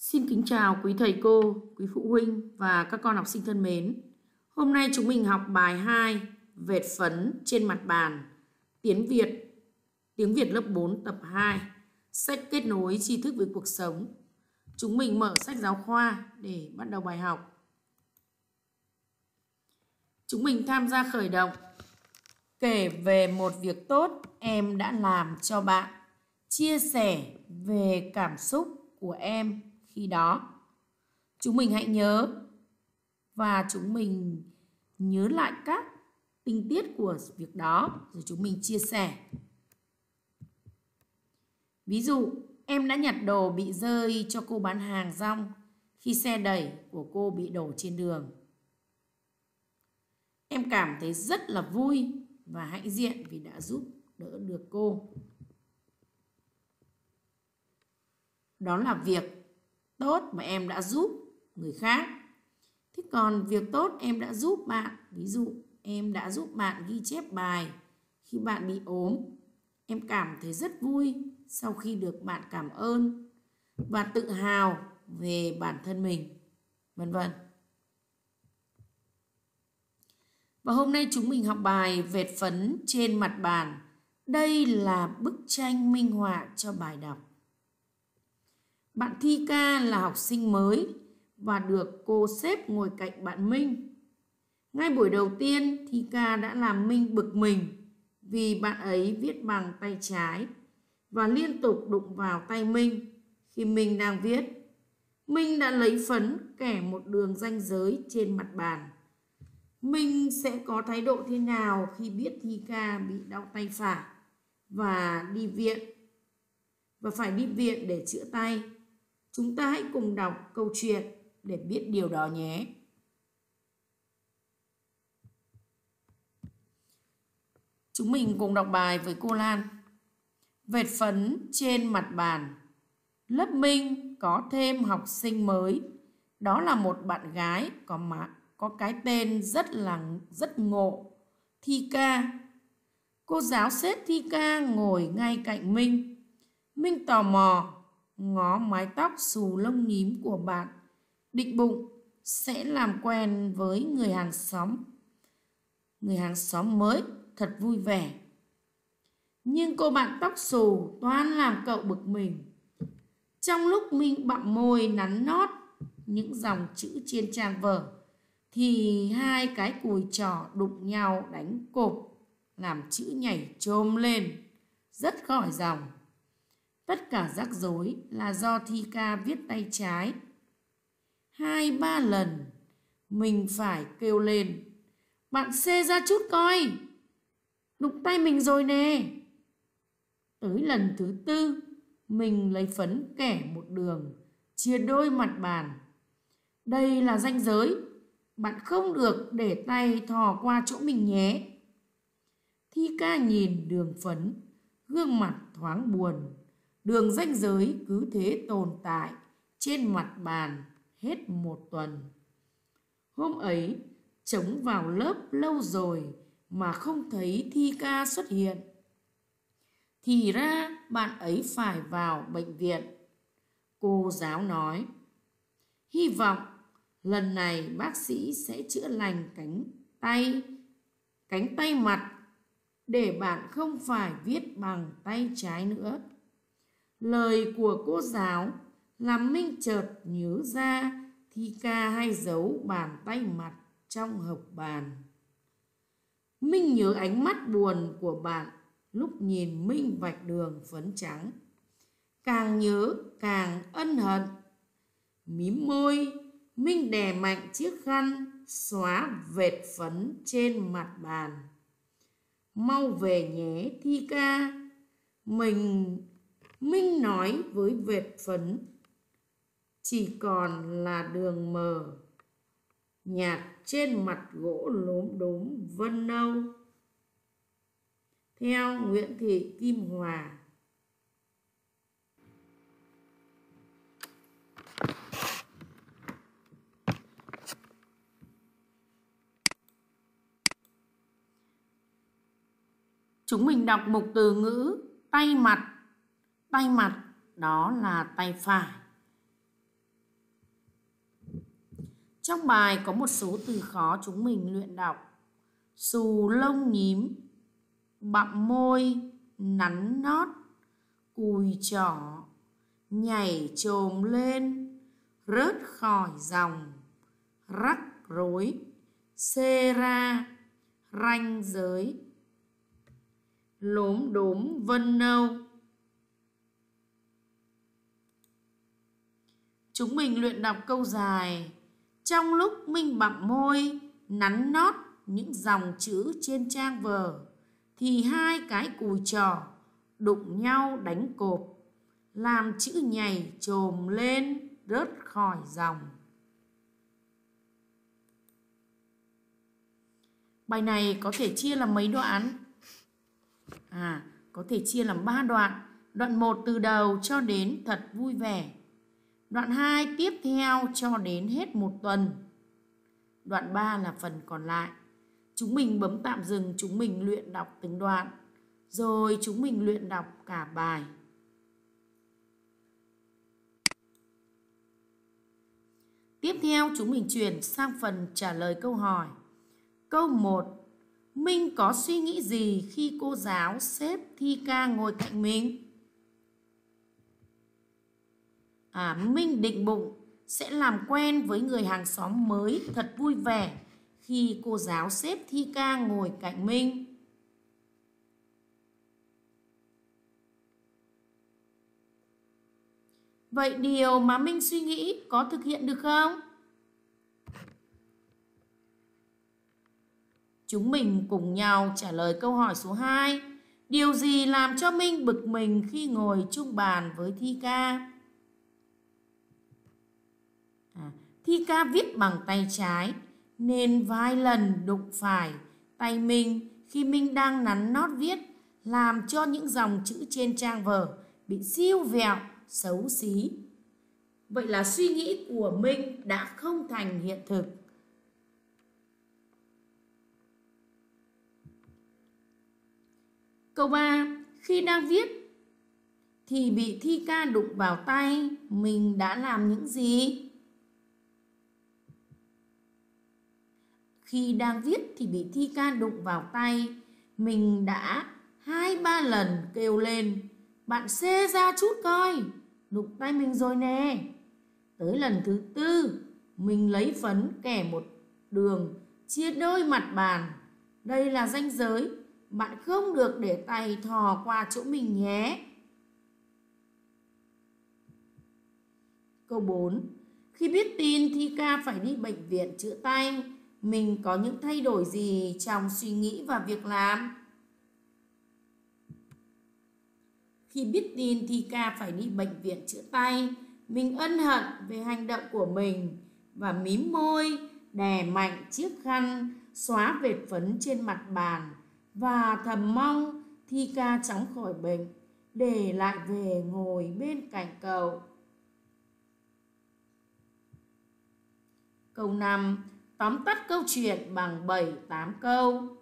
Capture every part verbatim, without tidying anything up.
Xin kính chào quý thầy cô, quý phụ huynh và các con học sinh thân mến. Hôm nay chúng mình học bài hai vệt phấn trên mặt bàn, tiếng Việt, tiếng Việt lớp bốn tập hai, sách kết nối tri thức với cuộc sống. Chúng mình mở sách giáo khoa để bắt đầu bài học. Chúng mình tham gia khởi động. Kể về một việc tốt em đã làm cho bạn. Chia sẻ về cảm xúc của em khi đó. Chúng mình hãy nhớ và chúng mình nhớ lại các tình tiết của việc đó rồi chúng mình chia sẻ. Ví dụ, em đã nhặt đồ bị rơi cho cô bán hàng rong khi xe đẩy của cô bị đổ trên đường. Em cảm thấy rất là vui và hãnh diện vì đã giúp đỡ được cô. Đó là việc tốt mà em đã giúp người khác. Thế còn việc tốt em đã giúp bạn, ví dụ em đã giúp bạn ghi chép bài khi bạn bị ốm. Em cảm thấy rất vui sau khi được bạn cảm ơn và tự hào về bản thân mình, vân vân. Và hôm nay chúng mình học bài vệt phấn trên mặt bàn. Đây là bức tranh minh họa cho bài đọc. Bạn Thi Ca là học sinh mới và được cô xếp ngồi cạnh bạn Minh. Ngay buổi đầu tiên, Thi Ca đã làm Minh bực mình vì bạn ấy viết bằng tay trái và liên tục đụng vào tay Minh khi Minh đang viết. Minh đã lấy phấn kẻ một đường ranh giới trên mặt bàn. Minh sẽ có thái độ thế nào khi biết Thi Ca bị đau tay phải và đi viện và phải đi viện để chữa tay? Chúng ta hãy cùng đọc câu chuyện để biết điều đó nhé. Chúng mình cùng đọc bài với cô Lan. Vệt phấn trên mặt bàn. Lớp Minh có thêm học sinh mới. Đó là một bạn gái có má, có cái tên rất là rất ngộ, Thi Ca. Cô giáo xếp Thi Ca ngồi ngay cạnh Minh. Minh tò mò ngó mái tóc xù lông nhím của bạn, định bụng sẽ làm quen với người hàng xóm. Người hàng xóm mới thật vui vẻ. Nhưng cô bạn tóc xù toan làm cậu bực mình. Trong lúc Minh bặm môi nắn nót những dòng chữ trên trang vở thì hai cái cùi trỏ đụng nhau đánh cộp, làm chữ nhảy chôm lên rất khỏi dòng. Tất cả rắc rối là do Thi Ca viết tay trái. Hai ba lần mình phải kêu lên: bạn xê ra chút coi, đụng tay mình rồi nè. Tới lần thứ tư, mình lấy phấn kẻ một đường, chia đôi mặt bàn. Đây là ranh giới, bạn không được để tay thò qua chỗ mình nhé. Thi Ca nhìn đường phấn, gương mặt thoáng buồn. Đường ranh giới cứ thế tồn tại trên mặt bàn hết một tuần. Hôm ấy, trống vào lớp lâu rồi mà không thấy Thi Ca xuất hiện. Thì ra bạn ấy phải vào bệnh viện. Cô giáo nói: hy vọng lần này bác sĩ sẽ chữa lành cánh tay, cánh tay mặt để bạn không phải viết bằng tay trái nữa. Lời của cô giáo làm Minh chợt nhớ ra Thi Ca hay giấu bàn tay mặt trong hộc bàn. Minh nhớ ánh mắt buồn của bạn lúc nhìn Minh vạch đường phấn trắng. Càng nhớ càng ân hận. Mím môi, Minh đè mạnh chiếc khăn xóa vệt phấn trên mặt bàn. Mau về nhé Thi Ca. Mình... Minh nói với vệt phấn. Chỉ còn là đường mờ nhạt trên mặt gỗ lốm đốm vân nâu. Theo Nguyễn Thị Kim Hòa. Chúng mình đọc mục từ ngữ tay mặt. Tay mặt đó là tay phải. Trong bài có một số từ khó chúng mình luyện đọc. Xù lông nhím, bặm môi, nắn nót, cùi trỏ, nhảy chồm lên, rớt khỏi dòng, rắc rối, xê ra, ranh giới, lốm đốm vân nâu. Chúng mình luyện đọc câu dài. Trong lúc Minh bặm môi, nắn nót những dòng chữ trên trang vở, thì hai cái cùi trỏ đụng nhau đánh cộp, làm chữ nhảy chồm lên, rớt khỏi dòng. Bài này có thể chia làm mấy đoạn? À, có thể chia làm ba đoạn. Đoạn một từ đầu cho đến thật vui vẻ. Đoạn hai tiếp theo cho đến hết một tuần. Đoạn ba là phần còn lại. Chúng mình bấm tạm dừng, chúng mình luyện đọc từng đoạn, rồi chúng mình luyện đọc cả bài. Tiếp theo chúng mình chuyển sang phần trả lời câu hỏi. Câu một. Minh có suy nghĩ gì khi cô giáo xếp Thi Ca ngồi cạnh mình? À, Minh định bụng sẽ làm quen với người hàng xóm mới thật vui vẻ khi cô giáo xếp Thi Ca ngồi cạnh Minh. Vậy điều mà Minh suy nghĩ có thực hiện được không? Chúng mình cùng nhau trả lời câu hỏi số hai. Điều gì làm cho Minh bực mình khi ngồi chung bàn với Thi Ca? À, Thi Ca viết bằng tay trái nên vài lần đụng phải tay Minh khi Minh đang nắn nót viết, làm cho những dòng chữ trên trang vở bị siêu vẹo, xấu xí. Vậy là suy nghĩ của Minh đã không thành hiện thực. Câu ba. Khi đang viết thì bị Thi Ca đụng vào tay, mình đã làm những gì? Khi đang viết thì bị Thi Ca đụng vào tay, mình đã hai ba lần kêu lên: bạn xê ra chút coi, đụng tay mình rồi nè. Tới lần thứ tư, mình lấy phấn kẻ một đường chia đôi mặt bàn. Đây là ranh giới, bạn không được để tay thò qua chỗ mình nhé. Câu bốn. Khi biết tin Thi Ca phải đi bệnh viện chữa tay, mình có những thay đổi gì trong suy nghĩ và việc làm? Khi biết tin Thi Ca phải đi bệnh viện chữa tay, mình ân hận về hành động của mình và mím môi, đè mạnh chiếc khăn, xóa vệt phấn trên mặt bàn và thầm mong Thi Ca chóng khỏi bệnh để lại về ngồi bên cạnh cậu. Câu năm. Tóm tắt câu chuyện bằng bảy tám câu.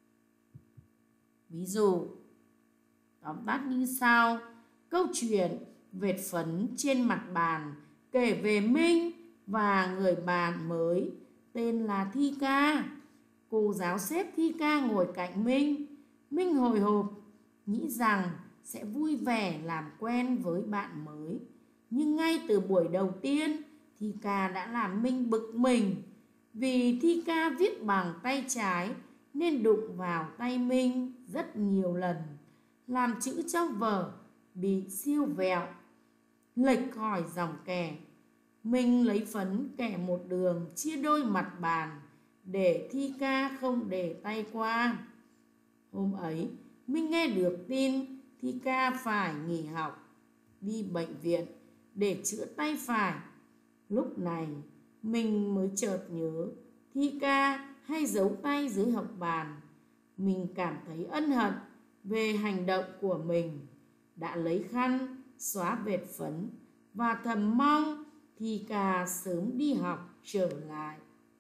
Ví dụ, tóm tắt như sau. Câu chuyện vệt phấn trên mặt bàn kể về Minh và người bạn mới tên là Thi Ca. Cô giáo xếp Thi Ca ngồi cạnh Minh. Minh hồi hộp, nghĩ rằng sẽ vui vẻ làm quen với bạn mới. Nhưng ngay từ buổi đầu tiên, Thi Ca đã làm Minh bực mình. Vì Thi Ca viết bằng tay trái nên đụng vào tay Minh rất nhiều lần, làm chữ trong vở bị siêu vẹo, lệch khỏi dòng kẻ. Minh lấy phấn kẻ một đường chia đôi mặt bàn để Thi Ca không để tay qua. Hôm ấy, Minh nghe được tin Thi Ca phải nghỉ học, đi bệnh viện để chữa tay phải. Lúc này, mình mới chợt nhớ Thi Ca hay giấu tay dưới học bàn. Mình cảm thấy ân hận về hành động của mình, đã lấy khăn xóa vệt phấn và thầm mong Thi Ca sớm đi học trở lại.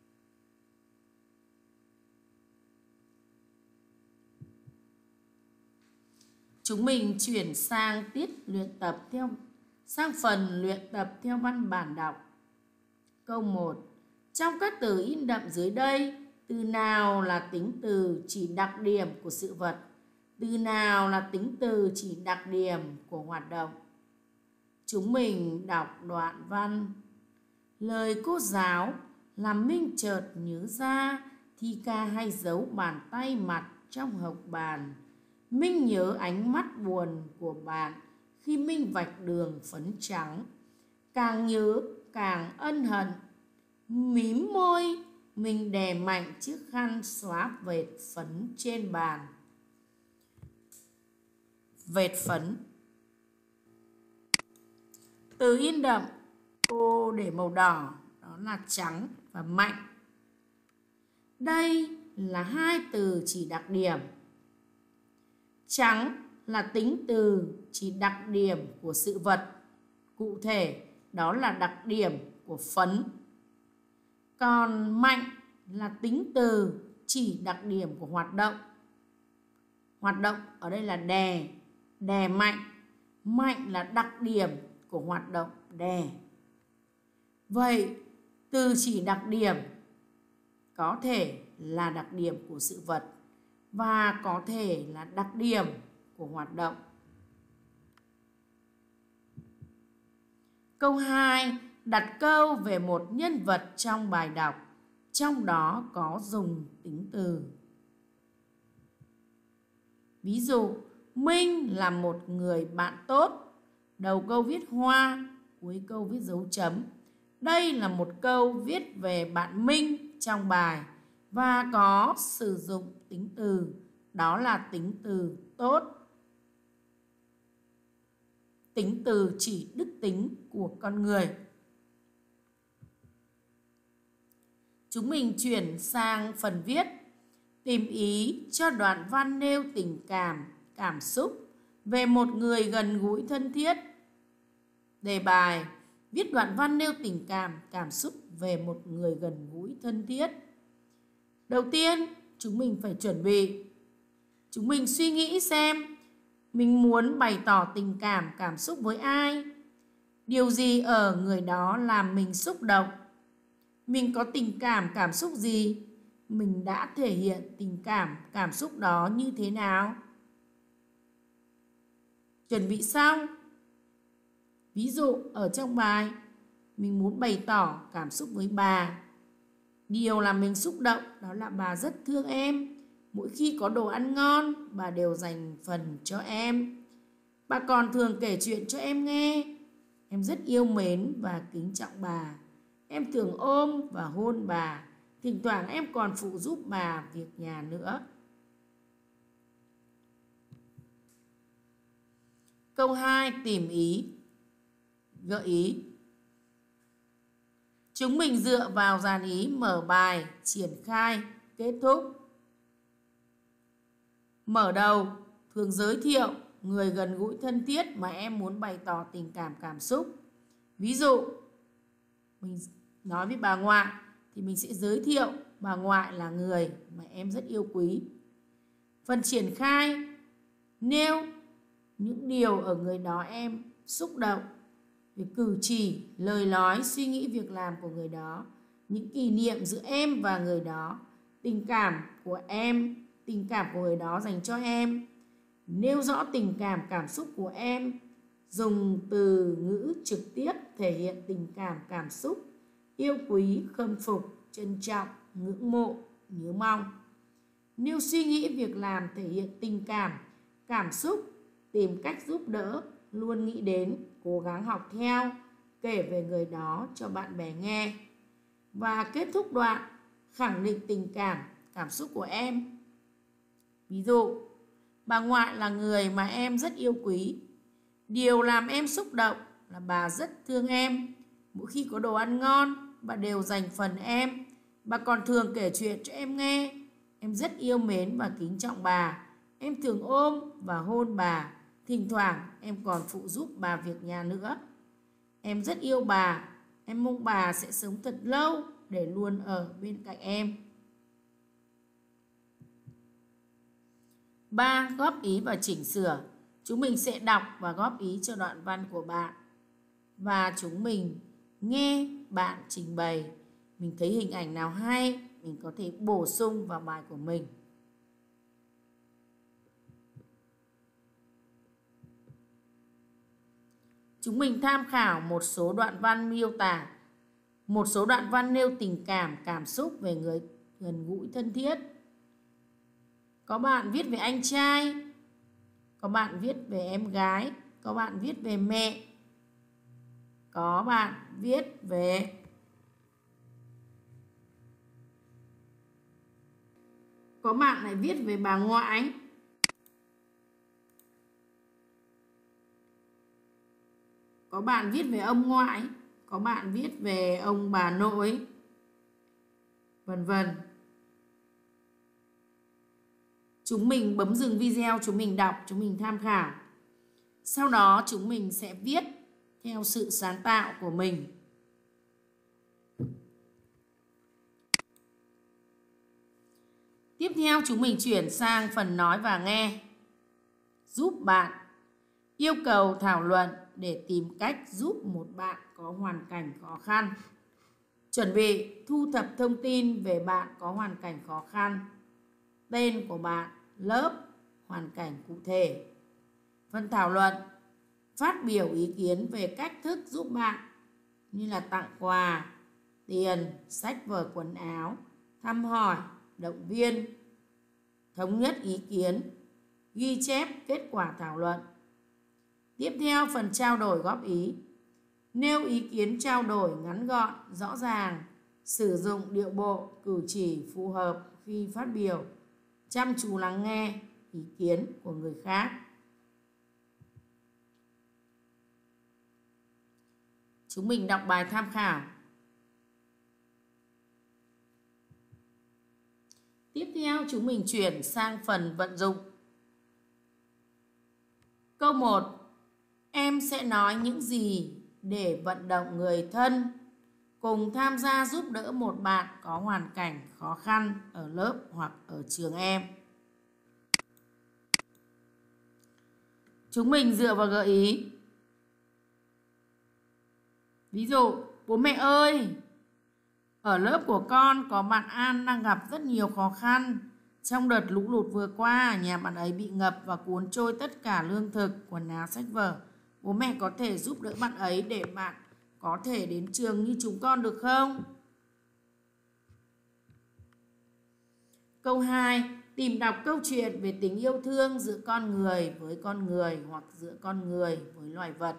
Chúng mình chuyển sang tiết luyện tập theo sang phần luyện tập theo văn bản đọc. Câu một. Trong các từ in đậm dưới đây, từ nào là tính từ chỉ đặc điểm của sự vật? Từ nào là tính từ chỉ đặc điểm của hoạt động? Chúng mình đọc đoạn văn. Lời cô giáo làm Minh chợt nhớ ra Thi ca hay giấu bàn tay mặt trong hộc bàn. Minh nhớ ánh mắt buồn của bạn khi Minh vạch đường phấn trắng. Càng nhớ càng ân hận. Mím môi, mình đè mạnh chiếc khăn xóa vệt phấn trên bàn. Vệt phấn. Từ in đậm, cô để màu đỏ, đó là trắng và mạnh. Đây là hai từ chỉ đặc điểm. Trắng là tính từ chỉ đặc điểm của sự vật, cụ thể đó là đặc điểm của phấn. Còn mạnh là tính từ chỉ đặc điểm của hoạt động. Hoạt động ở đây là đè, đè mạnh. Mạnh là đặc điểm của hoạt động đè. Vậy từ chỉ đặc điểm có thể là đặc điểm của sự vật và có thể là đặc điểm của hoạt động. Câu hai, đặt câu về một nhân vật trong bài đọc, trong đó có dùng tính từ. Ví dụ, Minh là một người bạn tốt. Đầu câu viết hoa, cuối câu viết dấu chấm. Đây là một câu viết về bạn Minh trong bài và có sử dụng tính từ, đó là tính từ tốt. Tính từ chỉ đức tính của con người. Chúng mình chuyển sang phần viết. Tìm ý cho đoạn văn nêu tình cảm, cảm xúc về một người gần gũi thân thiết. Đề bài: viết đoạn văn nêu tình cảm, cảm xúc về một người gần gũi thân thiết. Đầu tiên, chúng mình phải chuẩn bị. Chúng mình suy nghĩ xem mình muốn bày tỏ tình cảm, cảm xúc với ai. Điều gì ở người đó làm mình xúc động? Mình có tình cảm, cảm xúc gì? Mình đã thể hiện tình cảm, cảm xúc đó như thế nào? Chuẩn bị xong. Ví dụ ở trong bài, mình muốn bày tỏ cảm xúc với bà. Điều làm mình xúc động đó là bà rất thương em. Mỗi khi có đồ ăn ngon, bà đều dành phần cho em. Bà còn thường kể chuyện cho em nghe. Em rất yêu mến và kính trọng bà. Em thường ôm và hôn bà. Thỉnh thoảng em còn phụ giúp bà việc nhà nữa. Câu hai, tìm ý. Gợi ý. Chúng mình dựa vào dàn ý mở bài, triển khai, kết thúc. Mở đầu, thường giới thiệu người gần gũi thân thiết mà em muốn bày tỏ tình cảm, cảm xúc. Ví dụ, mình nói với bà ngoại thì mình sẽ giới thiệu bà ngoại là người mà em rất yêu quý. Phần triển khai, nêu những điều ở người đó em xúc động, việc cử chỉ, lời nói, suy nghĩ, việc làm của người đó, những kỷ niệm giữa em và người đó, tình cảm của em, tình cảm của người đó dành cho em. Nêu rõ tình cảm, cảm xúc của em, dùng từ ngữ trực tiếp thể hiện tình cảm, cảm xúc, yêu quý, khâm phục, trân trọng, ngưỡng mộ, nhớ mong. Nêu suy nghĩ, việc làm thể hiện tình cảm, cảm xúc, tìm cách giúp đỡ, luôn nghĩ đến, cố gắng học theo, kể về người đó cho bạn bè nghe. Và kết thúc đoạn, khẳng định tình cảm, cảm xúc của em. Ví dụ, bà ngoại là người mà em rất yêu quý. Điều làm em xúc động là bà rất thương em. Mỗi khi có đồ ăn ngon, bà đều dành phần em. Bà còn thường kể chuyện cho em nghe. Em rất yêu mến và kính trọng bà. Em thường ôm và hôn bà. Thỉnh thoảng em còn phụ giúp bà việc nhà nữa. Em rất yêu bà. Em mong bà sẽ sống thật lâu để luôn ở bên cạnh em. ba. Góp ý và chỉnh sửa. Chúng mình sẽ đọc và góp ý cho đoạn văn của bạn. Và chúng mình nghe bạn trình bày. Mình mình thấy hình ảnh nào hay, mình có thể bổ sung vào bài của mình. Chúng mình tham khảo một số đoạn văn miêu tả, một số đoạn văn nêu tình cảm, cảm xúc về người gần gũi thân thiết. Có bạn viết về anh trai, có bạn viết về em gái, có bạn viết về mẹ, có bạn viết về có bạn lại viết về bà ngoại, có bạn viết về ông ngoại, có bạn viết về ông bà nội, vân vân. Chúng mình bấm dừng video, chúng mình đọc, chúng mình tham khảo. Sau đó chúng mình sẽ viết theo sự sáng tạo của mình. Tiếp theo chúng mình chuyển sang phần nói và nghe. Giúp bạn. Yêu cầu thảo luận để tìm cách giúp một bạn có hoàn cảnh khó khăn. Chuẩn bị thu thập thông tin về bạn có hoàn cảnh khó khăn. Tên của bạn, lớp, hoàn cảnh cụ thể. Phần thảo luận. Phát biểu ý kiến về cách thức giúp bạn như là tặng quà, tiền, sách vở quần áo, thăm hỏi, động viên. Thống nhất ý kiến, ghi chép kết quả thảo luận. Tiếp theo phần trao đổi góp ý. Nêu ý kiến trao đổi ngắn gọn, rõ ràng, sử dụng điệu bộ, cử chỉ phù hợp khi phát biểu, chăm chú lắng nghe ý kiến của người khác. Chúng mình đọc bài tham khảo. Tiếp theo chúng mình chuyển sang phần vận dụng. Câu một. Em sẽ nói những gì để vận động người thân cùng tham gia giúp đỡ một bạn có hoàn cảnh khó khăn ở lớp hoặc ở trường em? Chúng mình dựa vào gợi ý. Ví dụ, bố mẹ ơi, ở lớp của con có bạn An đang gặp rất nhiều khó khăn. Trong đợt lũ lụt vừa qua, nhà bạn ấy bị ngập và cuốn trôi tất cả lương thực, quần áo, sách vở. Bố mẹ có thể giúp đỡ bạn ấy để bạn có thể đến trường như chúng con được không? Câu hai. Tìm đọc câu chuyện về tình yêu thương giữa con người với con người hoặc giữa con người với loài vật.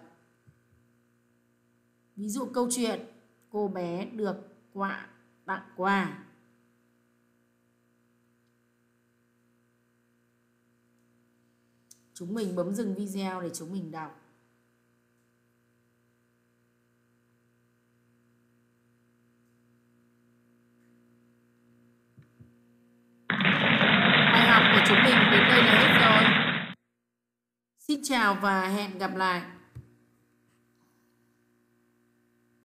Ví dụ câu chuyện cô bé được quạ tặng quà. Chúng mình bấm dừng video để chúng mình đọc. Bài học của chúng mình đến đây là hết rồi. Xin chào và hẹn gặp lại.